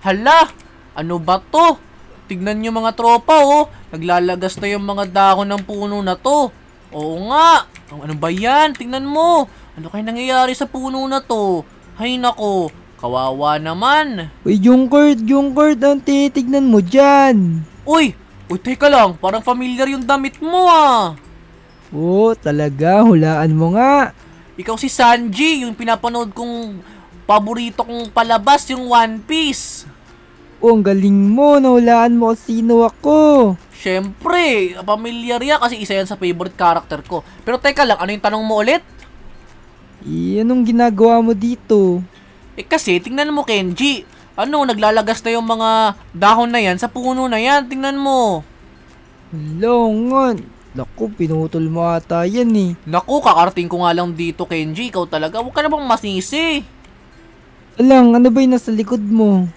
Hala! Ano ba to? Tignan nyo mga tropa oh. Naglalagas na yung mga dahon ng puno na to. Oo nga. Ano ba yan? Tignan mo. Ano kaya nangyayari sa puno na to? Hay nako. Kawawa naman. Uy, Jungkurt, ang tinitignan mo dyan? Uy, teka lang. Parang familiar yung damit mo ah. Oo, talaga, hulaan mo nga. Ikaw si Sanji, yung pinapanood kong paborito kong palabas, yung One Piece. Oh, ang galing mo, nahulaan mo kung sino ako. Syempre, familiar yan kasi isa yan sa favorite character ko. Pero teka lang, ano yung tanong mo ulit? Anong ginagawa mo dito? Kasi, tingnan mo Kenji. Ano, naglalagas na yung mga dahon na yan sa puno na yan. Tingnan mo. Longon. Naku, pinutol mo ata yan eh. Naku, kakarating ko nga lang dito Kenji. Ikaw talaga, huwag ka na bang masisi. Alang, ano ba yung nasa likod mo?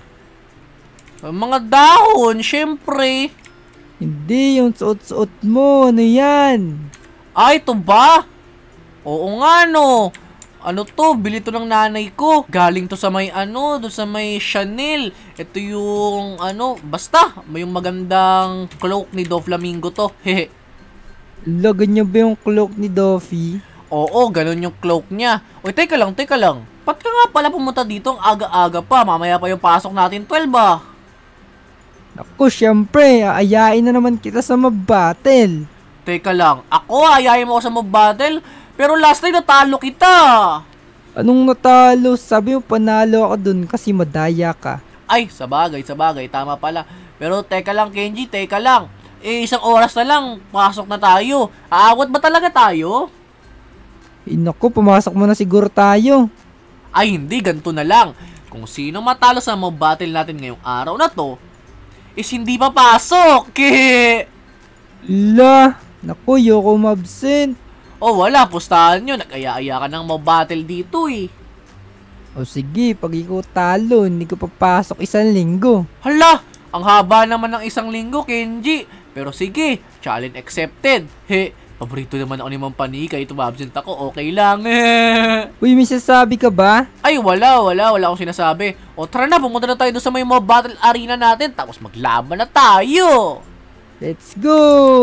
Mga dahon, syempre. Hindi, yung suot-suot mo. Ano yan? Ay, ito ba? Oo nga no. Ano to? Bili to ng nanay ko. Galing to sa may doon sa may Chanel. Ito yung basta, may yung magandang cloak ni Doflamingo to. Hehe. Ganyan ba yung cloak ni Doffy? Oo, ganun yung cloak niya. Uy, teka lang. Ba't ka nga pala pumunta dito ang aga-aga pa? Mamaya pa yung pasok natin 12 ba? Naku, syempre, aayain na naman kita sa mabattle. Teka lang, ako ayayin mo ako sa mob battle? Pero last time natalo kita. Anong natalo? Sabi mo panalo ako dun kasi madaya ka. Ay, sabagay, tama pala. Pero teka lang Kenji, teka lang. Isang oras na lang, pasok na tayo. Aawat ba talaga tayo? Naku, pumasok mo na siguro tayo. Ay hindi, ganito na lang. Kung sino matalo sa mob battle natin ngayong araw na to, is hindi papasok. Naku, yoko mabsent. Oh, wala, pustahan nyo. Nag-aya-aya ka ng mob battle dito eh. O sige, pag ikaw talo, hindi ko papasok 1 linggo. Hala, ang haba naman ng 1 linggo, Kenji. Pero sige, challenge accepted. Paborito naman ako ni Mang Panika. Ito absent ako, okay lang. Uy, may sasabi ka ba? Ay, wala akong sinasabi. O tara na, pumunta na tayo doon sa may mob battle arena natin. Tapos maglaban na tayo. Let's go!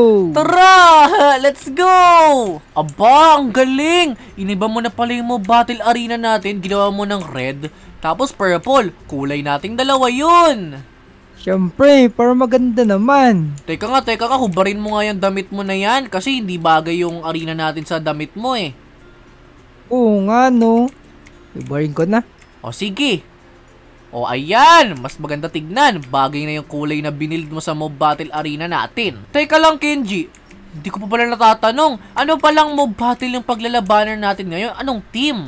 Tara! Let's go! Aba, ang galing! Iniba mo na pala yung mob battle arena natin. Ginawa mo ng red, tapos purple. Kulay nating dalawa yun. Siyempre, para maganda naman. Teka nga, hubarin mo nga yung damit mo na yan. Kasi hindi bagay yung arena natin sa damit mo eh. Oo nga no. Hubarin ko na. O sige. O ayan, mas maganda tignan. Bagay na yung kulay na binild mo sa mob battle arena natin. Teka lang Kenji, hindi ko pa pala natatanong. Ano palang mob battle yung paglalabanan natin ngayon? Anong team?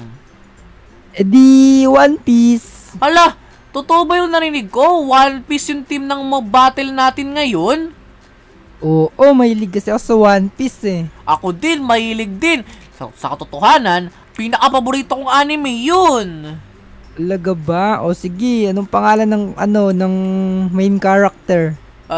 Di One Piece. Hala, totoo ba yung narinig ko? One Piece yung team ng mob battle natin ngayon? Oo, mahilig kasi ako sa One Piece eh. Ako din, mahilig din. Sa katotohanan, pinaka-paborito kong anime yun. Talaga ba? O sige, anong pangalan ng main character?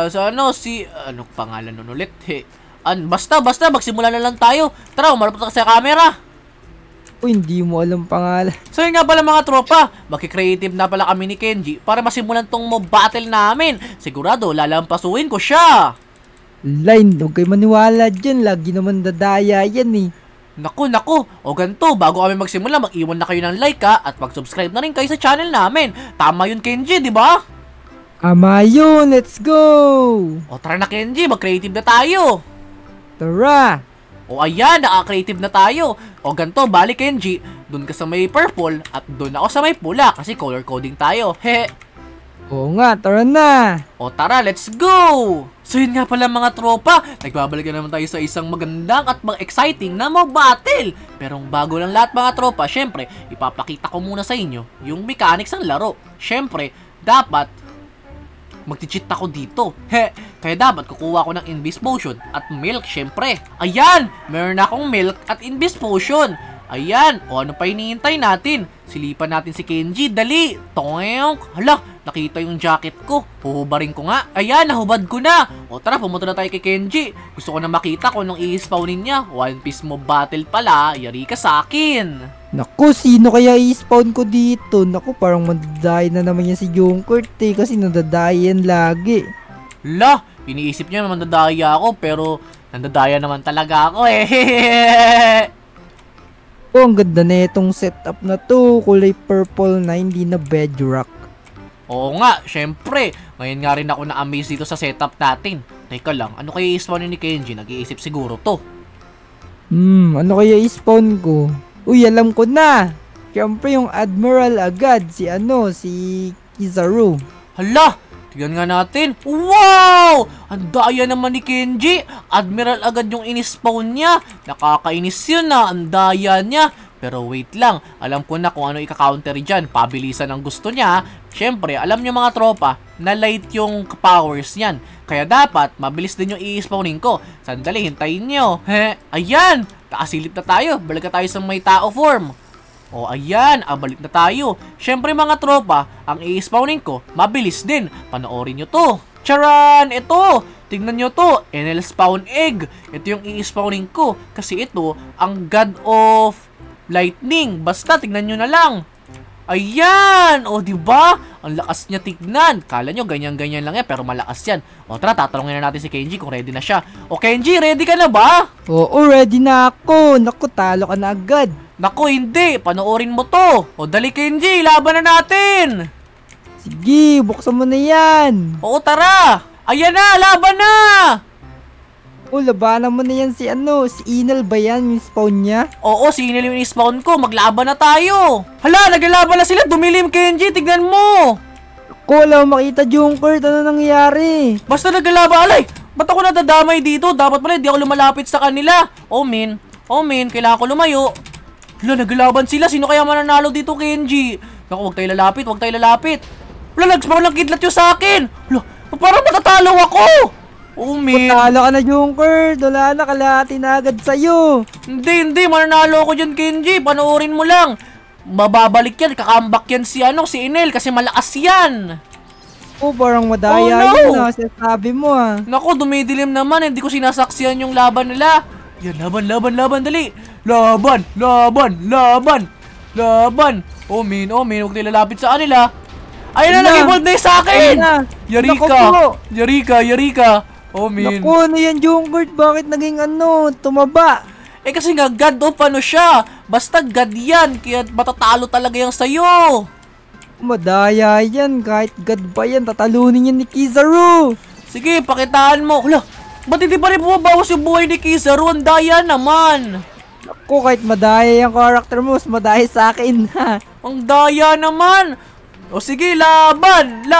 Anong pangalan nun ulit? Basta, magsimula na lang tayo. Tara, umarap ka sa camera. Uy, hindi mo alam pangalan. So yun nga pala mga tropa, makikreative na pala kami ni Kenji para masimulan tong mob battle namin. Sigurado, lalampasuin ko siya. Line, huwag kayo maniwala dyan. Lagi naman dadaya yan eh. Naku, o ganito, bago kami magsimula, mag-iwan na kayo ng like at mag-subscribe na rin kayo sa channel namin. Tama yun Kenji, di ba? Ama yun, let's go! O tara na Kenji, mag-creative na tayo. Tara! O ayan, naka-creative na tayo. O ganito, bali Kenji, dun ka sa may purple at dun ako sa may pula kasi color coding tayo. Oo nga, tara na! O tara, let's go! So yun nga pala mga tropa, nagbabalik na naman tayo sa isang magandang at exciting na mob battle. Pero bago lang lahat mga tropa, syempre, ipapakita ko muna sa inyo yung mechanics ng laro. Syempre, dapat magti-cheat ako dito. Kaya dapat kukuha ko ng Invis Potion at milk syempre. Ayan, meron na akong milk at Invis Potion. Ayan, o ano pa hinihintay natin? Silipan natin si Kenji, dali! Tongyong! Hala, nakita yung jacket ko. Huhubarin ko nga. Ayan, nahubad ko na. O tara, pumunta na tayo kay Kenji. Gusto ko na makita kung anong i-spawnin niya. One Piece Mob Battle pala, yari ka sa akin. Naku, sino kaya i-spawn ko dito? Naku, parang mandadaya na naman yan si Junkert eh, kasi nadadaya yan lagi. La, iniisip niya mandadaya ako pero nandadaya naman talaga ako eh. Oh, ang ganda na itong setup na to. Kulay purple na, hindi na bedrock. Oo nga, syempre. Ngayon nga rin ako na-amaze dito sa setup natin. Teka lang, ano kaya i-spawn ni Kenji? Nag-iisip siguro to. Ano kaya i-spawn ko? Uy, alam ko na. Siyempre yung Admiral agad. Si Kizaru. Hala, tignan nga natin. Wow! Ang daya naman ni Kenji. Admiral agad yung in-spawn niya. Nakakainis yun na. Ang daya niya. Pero wait lang, alam ko na kung ano ika-counter dyan. Pabilisan ang gusto niya. Siyempre, alam niyo mga tropa, na light yung powers niyan. Kaya dapat, mabilis din yung i-spawning ko. Sandali, hintayin niyo. Ayan! Nakasilip na tayo. Balik na tayo sa may tao form. O ayan, balik na tayo. Siyempre mga tropa, ang i-spawning ko, mabilis din. Panoorin nyo to. Charan! Ito! Tignan nyo to. NL spawn egg. Ito yung i-spawning ko. Kasi ito, ang god of lightning. Basta, tignan nyo na lang. Ayan! O, diba? Ang lakas niya tignan. Kala nyo, ganyan-ganyan lang yan, pero malakas yan. O, tara, tatanungin na natin si Kenji kung ready na siya. O, Kenji, ready ka na ba? Oo, ready na ako. Naku, talo ka na agad. Naku, hindi. Panoorin mo to. O, dali, Kenji. Laban na natin. Sige, buksan mo na yan. Oo, tara. Ayan na, laban na. Oh, labanan mo na yan si Enel ba yan yung spawn niya? Oo, si Enel yung spawn ko. Maglaban na tayo. Hala, naglalaban na sila. Dumilim, Kenji. Tignan mo. Ako, wala makita Junkert. Ano nangyari? Basta naglalaban. Alay, ba't ako nadadamay dito? Dapat pala hindi ako lumalapit sa kanila. Oh, min, kailangan ko lumayo. Hala, naglalaban sila. Sino kaya mananalo dito, Kenji? Naku, huwag tayo lalapit. Hala, nagspawn lang kidlat yung sa akin. Hala, parang matatalo ako. Oh, min. Talo ka na, Junkert. Wala na, kalahati na agad sa'yo. Hindi. Mananalo ako dyan, Kenji. Panoorin mo lang. Mababalik yan. Kakambak yan si Enel kasi malakas yan. Oh, parang madaya yun sabi mo Naku, dumidilim naman. Hindi ko sinasaksiyan yung laban nila. Yan, laban, dali. Laban. Oh, min. Huwag tayo lalapit sa kanila. Ayun na, nag-evolve na yung sa akin. Yarika. Oh, min. Naku, ano yan, Junkert? Bakit naging tumaba? Eh kasi nga, God of siya. Basta God yan. Kaya matatalo talaga yan sa'yo. Madaya yan. Kahit God ba yan, tatalunin yan ni Kizaru. Sige, pakitaan mo. Hala, ba't hindi pa rin bumabawas yung buhay ni Kizaru? Ang daya naman. Naku, kahit madaya yung character mo, mas madaya sa akin ha. Ang daya naman. O sige, laban.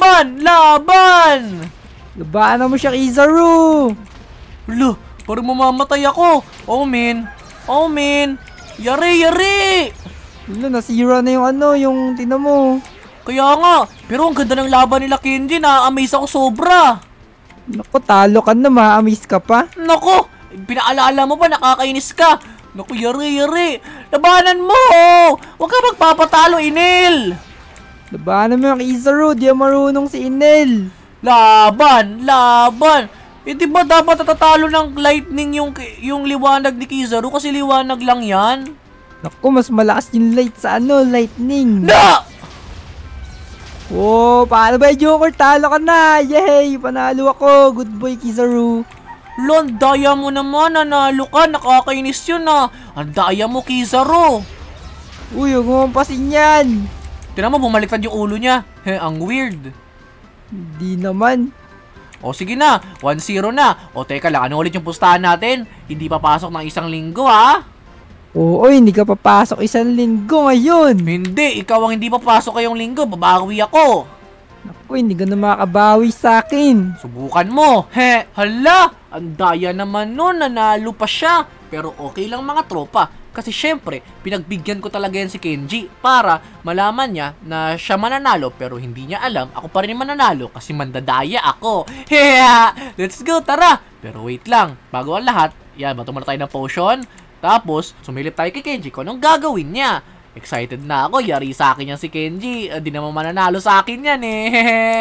Labanan mo siya, Kizaru. Hala, parang mamamatay ako. Oh, min. Yari. Hala, nasira na yung tina mo. Kaya nga, pero ang ganda ng laban nila, Kenji. Na-amaze ako sobra. Naku, talo ka na, ma-amaze ka pa. Naku, pinaalala mo pa, nakakainis ka. Naku, yari. Labanan mo. Huwag ka magpapatalo, Enel. Labanan mo yung Kizaru, di marunong si Enel. Laban. Eh, di ba dapat natatalo ng lightning yung liwanag ni Kizaru kasi liwanag lang yan? Naku, mas malakas yung light sa lightning. Na! Oh, paano ba yung Junkert? Talo ka na! Yay! Panalo ako! Good boy, Kizaru. Lon, daya mo naman, nanalo ka, nakakainis yun Ang daya mo, Kizaru. Uy, huwag mo mampasin yan. Tignan mo, bumaliktad yung ulo niya. Ang weird. Hindi naman. O sige na, 1-0 na. O teka lang, ano ulit yung pustahan natin? Hindi papasok ng 1 linggo Oo, hindi ka papasok 1 linggo ngayon. Hindi, ikaw ang hindi papasok ngayong linggo, babawi ako. Naku, hindi ka na makabawi sa akin. Subukan mo. Hala, ang daya naman nun, nanalo pa siya. Pero okay lang mga tropa. Kasi syempre, pinagbigyan ko talaga yan si Kenji para malaman niya na siya mananalo pero hindi niya alam ako pa rin mananalo kasi mandadaya ako. Let's go, tara! Pero wait lang, bago ang lahat, yan, bato muna tayo ng potion. Tapos, sumilip tayo kay Kenji kung anong gagawin niya. Excited na ako, yari sa akin yan si Kenji. Di naman mananalo sa akin yan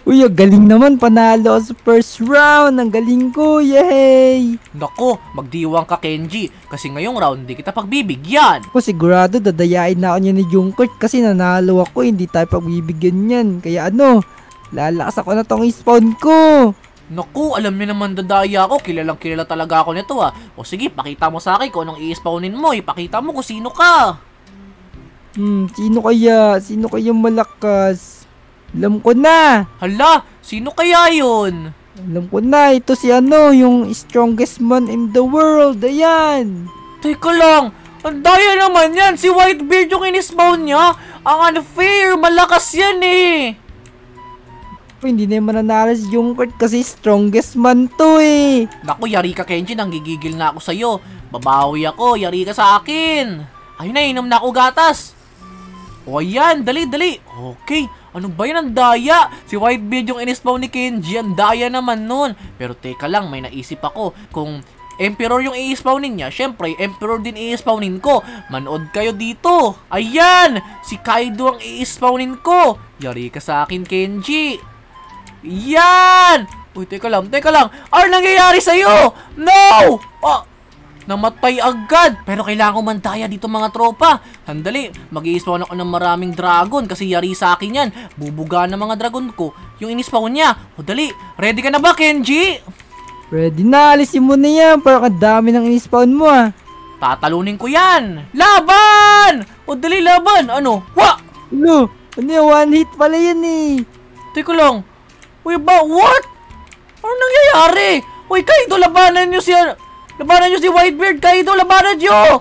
Uy, ang galing naman. Panalo ako sa first round. Ang galing ko. Yay! Nako, magdiwang ka Kenji, kasi ngayong round di kita pagbibigyan. Ako sigurado dadayain na ako niya ni Junkert kasi nanalo ako. Hindi tayo pagbibigyan yan. Kaya lalakas ako na tong spawn ko. Naku, alam niyo naman dadaya ako, kilalang kilala talaga ako nito O sige, pakita mo sa akin kung anong i-spawnin mo, ipakita mo kung sino ka. Sino kaya? Sino kaya malakas? Alam ko na! Hala, sino kaya yun? Alam ko na, ito si yung strongest man in the world. Ayan! Teka lang, ang daya naman yan, si Whitebeard yung in-spawn niya. Ang unfair, malakas yan eh. Hindi na yung mananalo si Junkert kasi strongest man to eh. Naku, yari ka Kenji, nanggigigil na ako sa'yo. Babawi ako, yari ka sa akin. Ayun na, inom na ako gatas. O ayan, dali. Okay, ano ba yan ang daya? Si Whitebeard yung in-spawn ni Kenji, ang daya naman nun. Pero teka lang, may naisip ako. Kung Emperor yung i-spawnin niya, syempre, Emperor din i-spawnin ko. Manood kayo dito. Ayan, si Kaido ang i-spawnin ko. Yari ka sa akin, Kenji. Yan! Uy, teka lang. Ano nangyayari sa'yo? No! Namatay agad. Pero kailangan ko mandaya dito mga tropa. Handali, mag-i-spawn ako ng maraming dragon kasi yari sa akin yan. Bubuga ng mga dragon ko yung in-spawn niya. O dali, ready ka na ba, Kenji? Ready na, alisin mo na yan. Parang kadami ng in-spawn mo Tatalunin ko yan. Laban! O dali, laban. Ano? Ano yung one hit pala yan eh. Teka lang. Uy ba? What? Ano nangyayari? Uy, Kaido, labanan nyo si Whitebeard. Kaido, labanan nyo!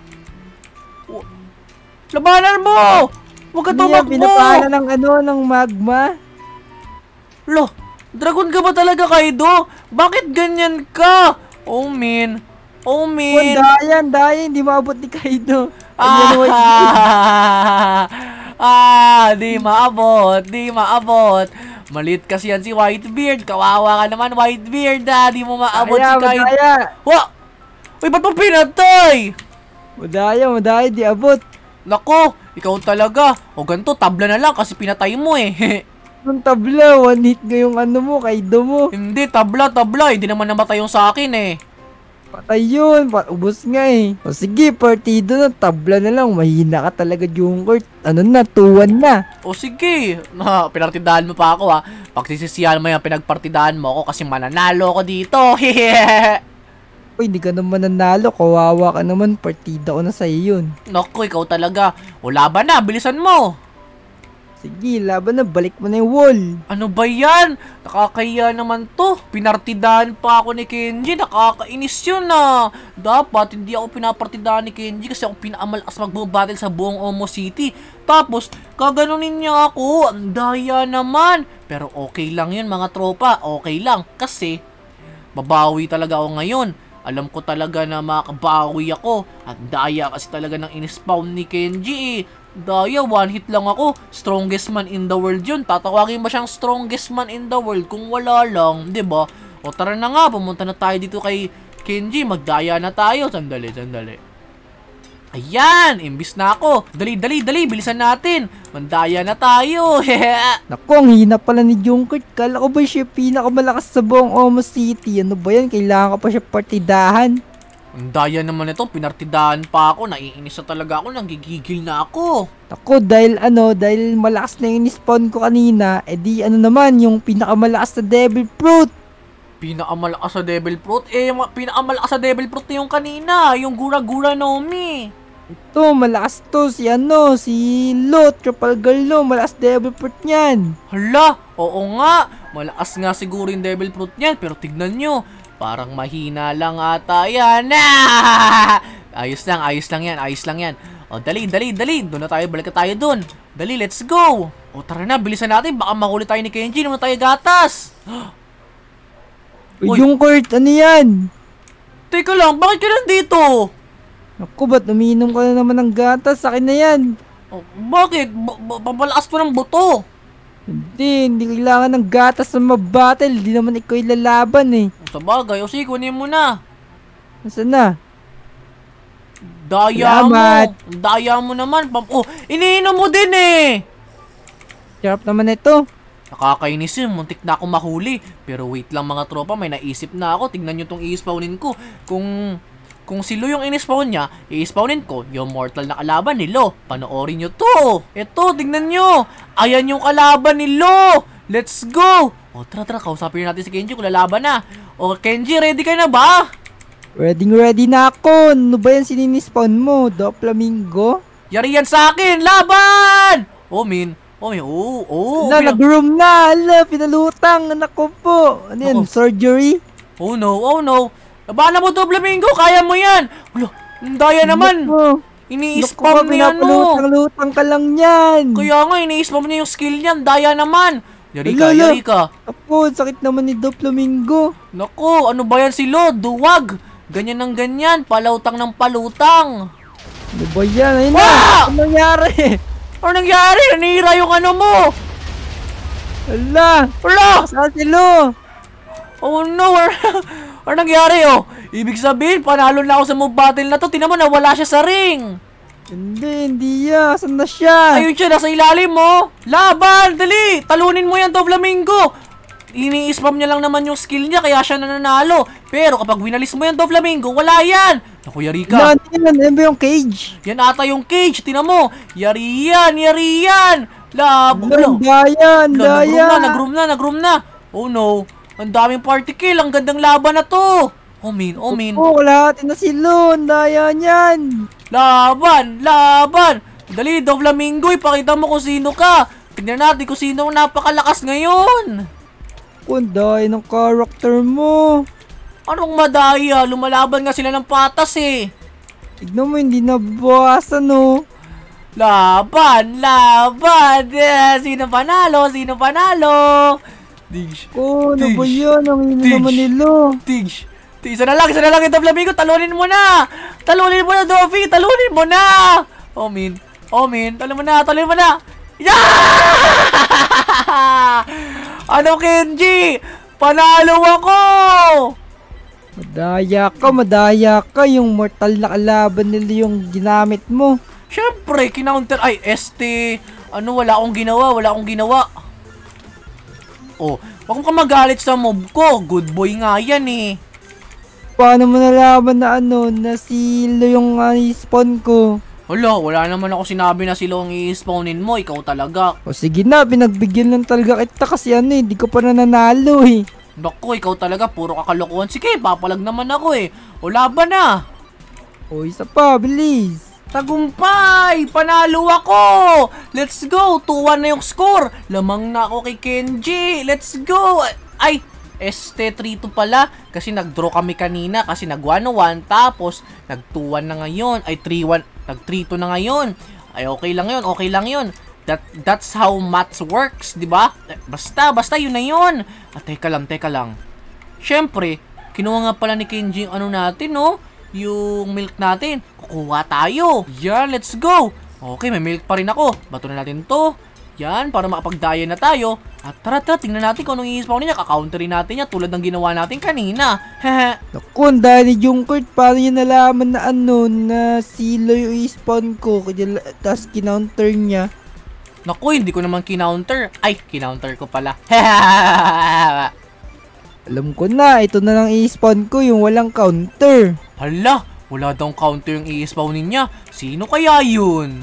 Labanan mo! Huwag ka tumakbo! Pinapala ng magma. Lo, dragon ka ba talaga, Kaido? Bakit ganyan ka? Oh, man. Daya, hindi maabot ni Kaido. Di maabot. Malit kasi yan si Whitebeard. Kawawa ka naman, Whitebeard. Di mo maabot si Kaido. Uy, ba't mo pinatay? Madaya, di abot. Nako, ikaw talaga. O ganito, tabla na lang kasi pinatay mo eh. Yung tabla, one hit ngayong mo, Kaido mo. Hindi, tabla. Hindi naman namatay yung sa akin eh. Patay yun, ubos nga eh. O sige, partido na, tabla na lang. Mahina ka talaga, Junkert. 2-1 na. O sige, pinartidahan mo pa ako Pagsisisihan mo yan, pinagpartidahan mo ako kasi mananalo ako dito. Uy, hindi ka naman nanalo. Kawawa ka naman, partida ko na sa'yo yun. Naku, ikaw talaga. O laban na, bilisan mo. Sige, laban na, balik mo na yung wall. Ano ba yan? Nakakaya naman to. Pinartidahan pa ako ni Kenji. Nakakainis yun Dapat hindi ako pinapartidahan ni Kenji kasi ako pinakamalakas magbabattle sa buong Omo City. Tapos, kaganunin niya ako. Ang daya naman. Pero okay lang yun mga tropa. Okay lang. Kasi, babawi talaga ako ngayon. Alam ko talaga na makabawi ako. At daya kasi talaga ng in-spawn ni Kenji Daya, one hit lang ako. Strongest man in the world yun. Tatawagin ba siyang strongest man in the world kung wala lang, 'di ba? O tara na nga, pumunta na tayo dito kay Kenji. Magdaya na tayo. Sandali. Ayan, imbis na ako. Dali, bilisan natin. Mandaya na tayo. Naku, ang hina pala ni Junkert. Kala ko ba siya pinakamalakas sa buong Omo City? Ano ba yan? Kailangan ko pa siya partidahan. Ang daya naman ito, pinartidahan pa ako, naiinis na talaga ako, nanggigigil na ako. Ako, dahil malakas na yung in-spawn ko kanina, edi naman, yung pinakamalakas na Devil Fruit. Pinakamalakas sa Devil Fruit? Pinakamalakas sa Devil Fruit na yung kanina, yung Gura-Gura Nomi. Ito, malakas to, si Lo, Trafalgar Law, malakas Devil Fruit niyan. Hala, oo nga, malakas nga siguro yung Devil Fruit niyan, pero tignan nyo. Parang mahina lang ata yan. Ayos lang yan. O, dali. Doon na tayo, balik na tayo doon. Dali, let's go. O, tara na, bilisan natin. Baka mahuli tayo ni Kenji. Naman tayo gatas. Uy, Junkert, ano yan? Teka lang, bakit ka nandito? Naku, ba't umiinom ka na naman ng gatas? Sa akin na yan. O, bakit? Papalakas pa ng buto. Hindi kailangan ng gatas na mabattle. Hindi naman ikaw ilalaban eh. Sa bagay, o sige, kunin mo na. Nasaan na? Daya mo naman. Oh, iniinom mo din eh. Sarap naman ito. Nakakainis yun, muntik na ako mahuli. Pero wait lang mga tropa, may naisip na ako. Tingnan nyo tong i-spawnin ko. Kung si Lo yung in-spawn niya, i-spawnin ko yung mortal na kalaban ni Lo. Panoorin nyo to. Ito, tingnan nyo. Ayan yung kalaban ni Lo. Let's go. O, tara, kausapin natin si Kenji kung lalaban na. O, Kenji, ready ka na ba? Ready na ako. Ano ba yan sinispawn mo? Doflamingo? Yari yan sa akin. Laban! Oh, min. Nag-room na. Ala, pinalutang. Anak ko po. Ano yan? Surgery? Oh no. Labanan mo, Doflamingo. Kaya mo yan. Wala, ang daya naman. Ini-spam niya, no? Lutang ka lang yan. Kaya nga, ini-spam niya yung skill niyan. Daya naman. Yari ka. Ako, sakit naman ni Doflamingo. Naku, ano ba yan si Lo? Duwag. Ganyan ng ganyan. Palutang ng palutang. Ano ba yan? Ayun na. Ano nangyari? Ano nangyari? Nanira yung ano mo. Wala. Saan si Lo? Oh no. Ano nangyari, oh? Ibig sabihin, panalo na ako sa move battle na to. Tingnan mo, nawala siya sa ring. Hindi ya. Saan na siya? Ayun siya, nasa ilalim mo. Laban, dali. Talunin mo yan, Doflamingo. Ini-spam niya lang naman yung skill niya, kaya siya nananalo. Pero kapag winalis mo yan, Doflamingo, wala yan. Naku, yari ka. Yan ba yung cage? Yan ata yung cage, tingnan mo. Yari yan. Labo. Nag-room na. Oh no. Ang daming party kill. Ang gandang laban na to. Oh min. Wala na si Lo. Daya niyan. Laban. Dali, Doflamingo. Ipakita mo kung sino ka. Tignan natin kung sino ang napakalakas ngayon. Ang daya ng character mo. Anong madaya? Lumalaban nga sila ng patas eh. Tignan mo, hindi nabawasan no. Laban. Sino panalo? Tigsh. Ano ba yan? Ang hino naman nilo. Tigsh. Isa na lang yung Doflamingo. Talunin mo na, Dofi. Talunin mo na. Oh, min. Talunin mo na. Yeah! Ano, Kenji? Panalo ako! Madaya ka. Yung mortal na kalaban nila yung ginamit mo. Siyempre, kinounter. Ay, wala akong ginawa. Oh, wag kang magalit sa mob ko. Good boy nga yan eh. Paano mo nalaman na na silo yung spawn ko? Wala naman ako sinabi na sila ang i-spawnin mo. Ikaw talaga. O sige na, pinagbigyan lang talaga kita kasi hindi ko pa nananalo eh. Naku, ikaw talaga, puro kakalokohan. Sige, papalag naman ako eh. O, laban na. O, isa pa, bilis. Tagumpay! Panalo ako! Let's go! 2-1 na yung score. Lamang na ako kay Kenji. Let's go! Ay, ST3-2 pala. Kasi nag-draw kami kanina. Kasi nag-1-1. Tapos, nag-2-1 na ngayon. Ay, 3-1. Nag-3-2 na ngayon. Ay, okay lang yun. That's how maths works, di ba? Basta yun na yun. Teka lang. Siyempre, kinuha nga pala ni Kenji yung natin, no? Yung milk natin. Kukuha tayo. Yan, let's go. Okay, may milk pa rin ako. Bato na natin to. Yan, para makapag-daya na tayo. At tara, tingnan natin kung anong i-spawn niya. Kaka-counterin natin niya tulad ng ginawa natin kanina. Naku, ang dahil ni Junkert, paano niya nalaman na na silo yung i-spawn ko. Tapos kinounter niya. Naku, hindi ko naman kinounter. Ay, kinounter ko pala. Alam ko na, ito na lang i-spawn ko, yung walang counter. Hala, wala daw counter yung i-spawnin niya. Sino kaya yun?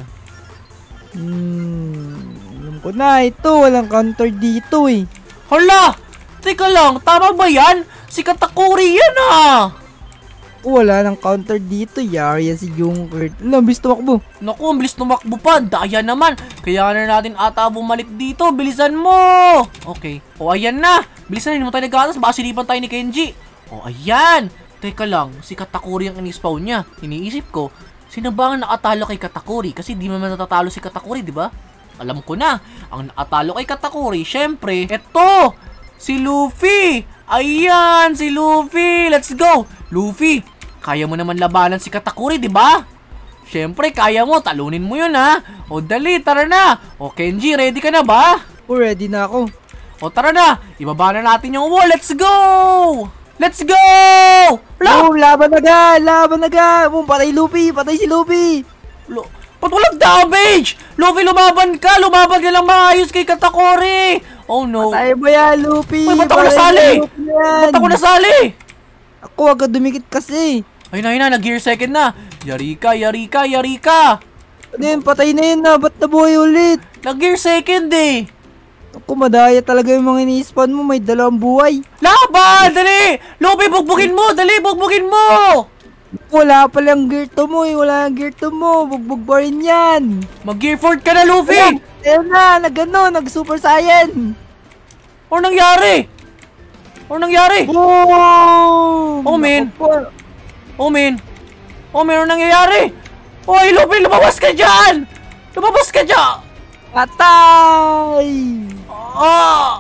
Alam ko na, ito, walang counter dito eh. Hala, teka lang, tama ba yan? Si Katakuri yan ah. Wala nang counter dito, yari yan si Junkert. Alam, bilis tumakbo. Naku, ang bilis tumakbo pa. Daya naman. Kaya na natin ata bumalik dito. Bilisan mo. Okay. O, ayan na. Bilisan na, hindi mo tayo nag-atas. Baka sinipan tayo ni Kenji. O, ayan. Teka lang, si Katakuri ang in-spawn niya. Iniisip ko, sino ba ang nakatalo kay Katakuri? Kasi di naman natatalo si Katakuri, di ba? Alam ko na. Ang nakatalo kay Katakuri, syempre, eto! Si Luffy! Ayan, si Luffy! Let's go! Luffy, kaya mo naman labanan si Katakuri, di ba? Syempre, kaya mo. Talunin mo yun, ha? O, dali, tara na. O, Kenji, ready ka na ba? O, ready na ako. O, tara na. Ibaba na natin yung wall. Let's go! Let's go! Laban na ga! Patay si Luffy! Ba't walang damage? Luffy, lumaban ka! Lumaban ka lang maayos kay Katakuri! Oh no. Tayo ba yan, Luffy? Uy, ba't ako nasali? Luffy yan. Ba't ako nasali? Ako, agad dumikit kasi. Ayun na, nag-gear second na. Yari ka, yari ka, yari ka. Ano yun, patay na yun na. Ba't nabuhay ulit? Nag-gear second eh. Ako, madaya talaga yung mga ini-spawn mo. May 2 buhay. Laban! Dali! Luffy, bugbugin mo! Dali, bugbugin mo! Wala palang gear to mo eh. Wala ang gear to mo. Bugbog pa rin yan. Mag-gear 4 ka na, Luffy! Ayun na, nag-super saiyan. Ano nangyari? Ano nangyari? Boom! Oh, man. Ako po. Oh, man. Oh, man, ano nangyayari? Hoy, Luffy, lumabas ka dyan! Lumabas ka dyan! Patay! Ah!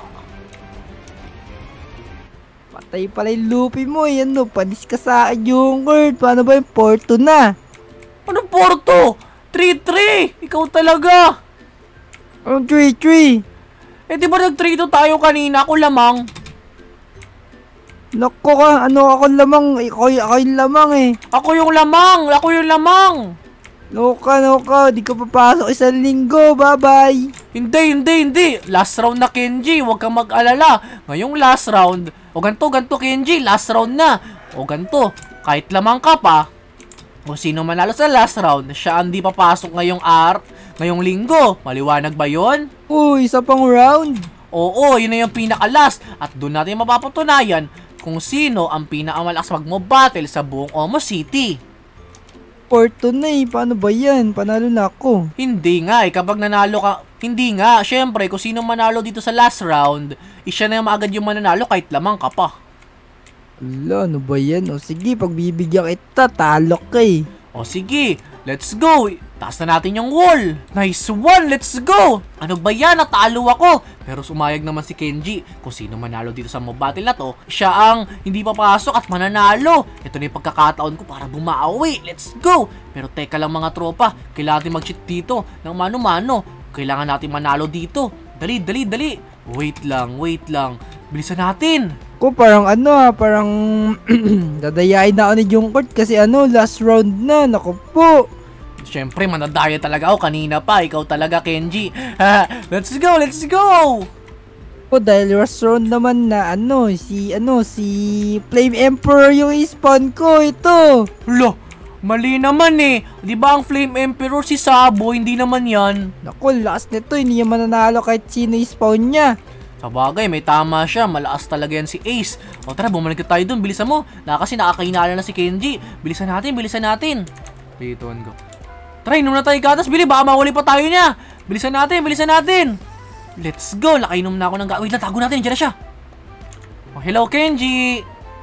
Patay pala yung Luffy mo eh. Ano, panis ka sa akin yung word. Paano ba yung Porto na? Anong Porto? 3-3! Ikaw talaga! Anong 3-3? Eh, di ba nag-3-2 tayo kanina? Ako lamang. Nako ka, ano ako lamang, ako yung lamang eh. Ako yung lamang! Ako yung lamang! No ka, di ka papasok 1 linggo, bye-bye. Hindi. Last round na, Kenji. Huwag kang mag-alala. Ngayong last round, o ganto, Kenji, last round na. O ganto, kahit lamang ka pa, kung sino manalo sa last round, siya ang di papasok ngayong linggo. Maliwanag ba yon? Uy, isa pang round. Oo, yun na yung pinaka-last. At doon natin mapapatunayan kung sino ang pinakamalakas mag-mob battle sa buong Omo City. Porto na eh, paano ba yan? Panalo na ako. Hindi nga kapag nanalo ka, hindi nga, syempre, kung sino manalo dito sa last round, siya na yung agad yung mananalo kahit lamang ka pa. Ala, ano ba yan? O sige, pagbibigyan kita, talo ka eh. O sige, let's go! Taas na natin yung wall! Nice one! Let's go! Ano ba yan? Natalo ako! Pero sumayag naman si Kenji. Kung sino manalo dito sa mob battle na to, siya ang hindi papasok at mananalo. Ito na yung pagkakataon ko para bumawi. Let's go! Pero teka lang mga tropa, kailangan natin mag-cheat dito ng mano-mano. Kailangan natin manalo dito. Dali! Wait lang. Bilisan natin! Ako parang parang dadayain na ako ni Junkrat kasi last round na, naku po. Siyempre, manadaya talaga ako kanina pa. Ikaw talaga, Kenji. Let's go! O dahil last round naman na si Flame Emperor yung spawn ko, ito. Lo, mali naman eh. Di ba ang Flame Emperor si Sabo? Hindi naman yan. Naku, last nito, hindi niya mananalo kahit sino spawn niya. Sa bagay, may tama siya. Malakas talaga yan si Ace. O tara, bumalik tayo dun. Bilisan mo. Kasi nakakahinala na si Kenji. Bilisan natin. Dito, go. Try, inom na tayo gatas. Bili, baka mawali pa tayo niya. Bilisan natin. Let's go. Nakainom na ako ng gatas. Wait lang, tago natin. Diyan na siya. Oh, hello, Kenji.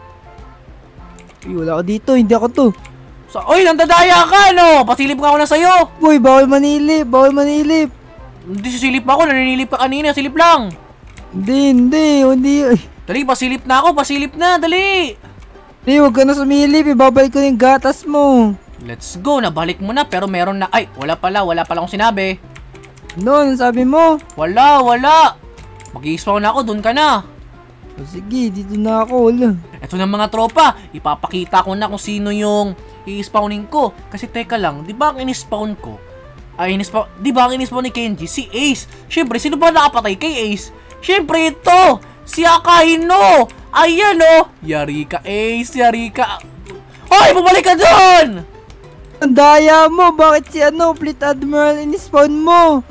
Uy, wala ako dito. Hindi ako to. Oy, nandadaya ka, no? Pasilip nga ako na sa'yo. Uy, bawal manilip. Hindi sisilip ako. Naninilip ka kanina. Silip lang. Hindi. Dali, pasilip na ako. Dali. Hindi, huwag ka na sumilip. Ibabalik ko yung gatas mo. Let's go. Nabalik mo na. Pero meron na. Ay, wala pala akong sinabi. Ano sabi mo? Wala. Mag-i-spawn na ako. Doon ka na. O sige, dito na ako. Wala. Ito na mga tropa. Ipapakita ko na kung sino yung i-spawning ko. Kasi teka lang. Di ba ang in-spawn ko? Di ba ang in-spawn ni Kenji? Si Ace. Siyempre, sino ba nakapatay kay Ace? Siyempre ito. Si Akaino. Ayan o. Yari ka, Ace. Hoy, bumalik ka doon! Ang daya mo, bakit si Fleet Admiral in-spawn mo?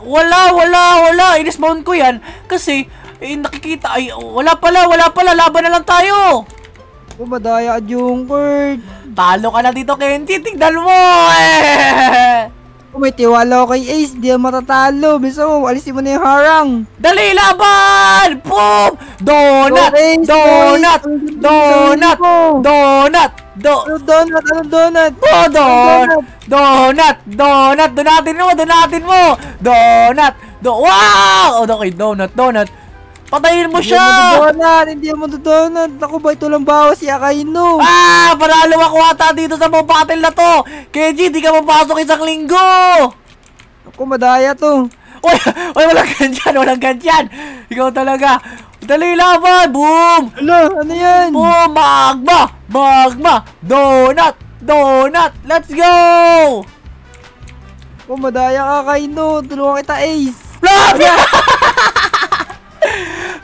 Wala. In-spawn ko yan kasi nakikita. Ay, wala pala. Laban na lang tayo. Ako, madaya ka, Junkrat. Talo ka na dito, Kenji. Tignan mo. Kung may tiwala ko kay Ace, di ako matatalo. Bisa mo, alisin mo na yung harang. Dali, laban! Boom! Donut! Donatin mo! Wow! Okay, donut. Patayin mo siya! Hindi mo donut. Naku ba, ito lang bawas si Akaino. Panalo ako ata dito sa mga battle na to! Kenji, di ka mapasok 1 linggo! Ako, madaya to. Uy, walang ganyan! Ikaw talaga! Dali, laban! Boom! Ano yan? Boom! Magma! Donut! Let's go! Ako, madaya ka, Akaino. Tulungan kita, Ace.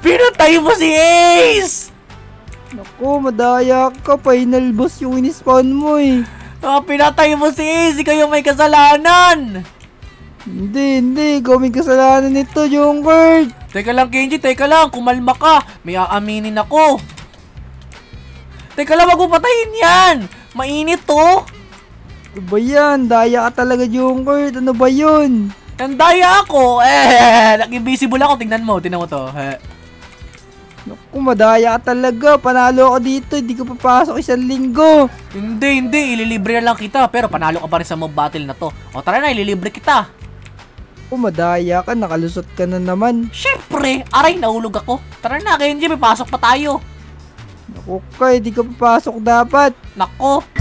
Pinatay mo si Ace! Naku, madaya ka. Final boss yung in-spawn mo eh. Pinatay mo si Ace! Ikaw yung may kasalanan! Hindi. Ikaw may kasalanan nito, Junkert. Teka lang, Kenji, teka lang. Kumalma ka. May aaminin ako. Teka lang, wag mo patayin yan. Mainit to. Ano ba yan? Daya ka talaga, Junkert. Ano ba yun? Nandaya ako. Nag-invisible ako. Tingnan mo to. Naku, madaya ka talaga. Panalo ako dito. Hindi ko papasok 1 linggo. Hindi. Ililibre na lang kita. Pero panalo ka pa rin sa mob battle na to. O tara na, ililibre kita. Naku, madaya ka. Nakalusot ka na naman. Syempre, aray, nahulog ako. Tara na, Kenji, may pasok pa tayo. Naku, Kay. Hindi ka papasok dapat. Nako,